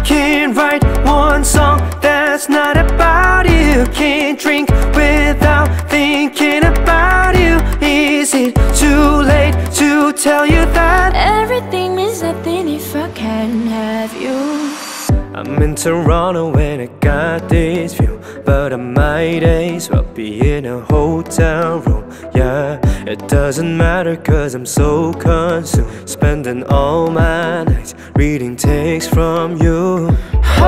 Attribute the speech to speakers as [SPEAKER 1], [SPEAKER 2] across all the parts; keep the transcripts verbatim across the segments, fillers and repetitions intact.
[SPEAKER 1] can't write one song that's not about you. Can't drink without thinking about you. Is it too late to tell you that
[SPEAKER 2] everything means nothing if I can't have you?
[SPEAKER 1] I'm in Toronto and I got this view, but I might as well be in a hotel room. Yeah, it doesn't matter cause I'm so consumed, spending all my nights reading texts from you.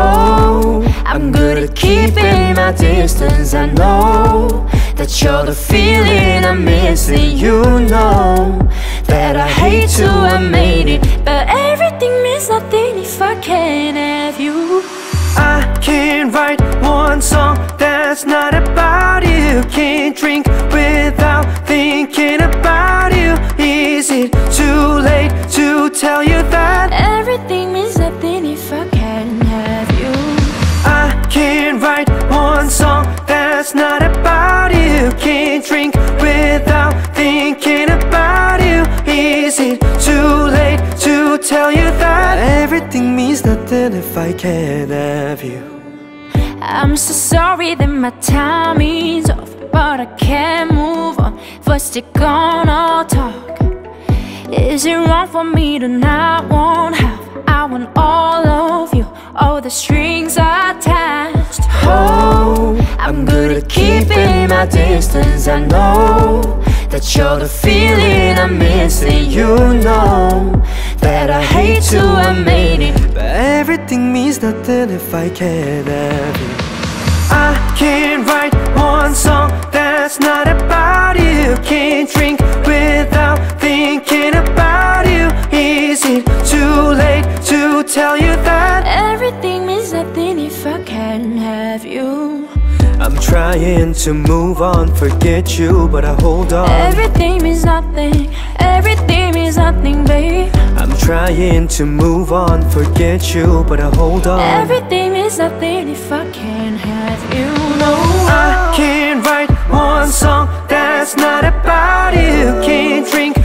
[SPEAKER 2] Oh, I'm good at keeping my distance. I know that you're the feeling I'm missing. You know that I hate to admit it, but everything means nothing if I can't have you.
[SPEAKER 1] I can't write one song that's not about you. Can't drink without thinking about you. Is it too late to tell you that
[SPEAKER 2] everything means nothing if I can't have you?
[SPEAKER 1] I can't write one song that's not about you. Can't drink without thinking about you. Is it too late to tell you that everything means nothing if I can't have you?
[SPEAKER 2] I'm so sorry that my time is off, but I can't move on. First you're gonna talk. Is it wrong for me to not want half? I want all of you, all the strings attached. Oh, I'm good at keeping my distance. I know that you're the feeling I'm missing. You know that I hate to admit it,
[SPEAKER 1] but everything means nothing if I can't have you. I can't write one song that's not about you. Can't drink without thinking about you. Is it too late to tell you that
[SPEAKER 2] everything means nothing if I can't have you?
[SPEAKER 1] I'm trying to move on, forget you, but I hold on.
[SPEAKER 2] Everything means nothing, everything means nothing, babe.
[SPEAKER 1] I'm trying to move on, forget you, but I hold on.
[SPEAKER 2] Everything means nothing if I can't have you. No,
[SPEAKER 1] I can't write one song that's not about you. Can't drink